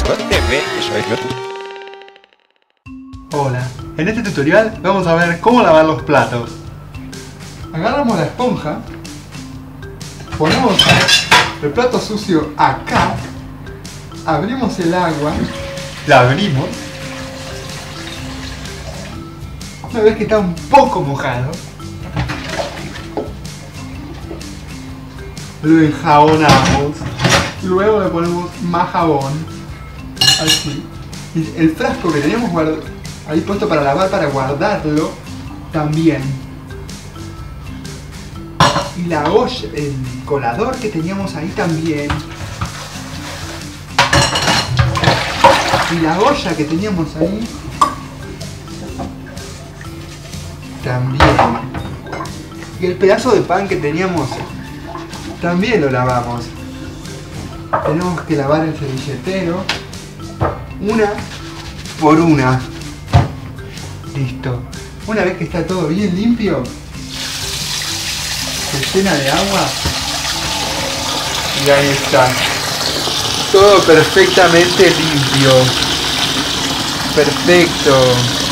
TV, eso es YouTube. Hola, en este tutorial vamos a ver cómo lavar los platos. Agarramos la esponja, ponemos el plato sucio acá, abrimos el agua, la abrimos. Una vez que está un poco mojado, lo enjabonamos, luego le ponemos más jabón, así. Y el frasco que teníamos ahí puesto para lavar, para guardarlo, también. Y la olla, el colador que teníamos ahí también. Y la olla que teníamos ahí también. Y el pedazo de pan que teníamos también lo lavamos. Tenemos que lavar el servilletero una por una. Listo. Una vez que está todo bien limpio, se llena de agua y ahí está. Todo perfectamente limpio. Perfecto.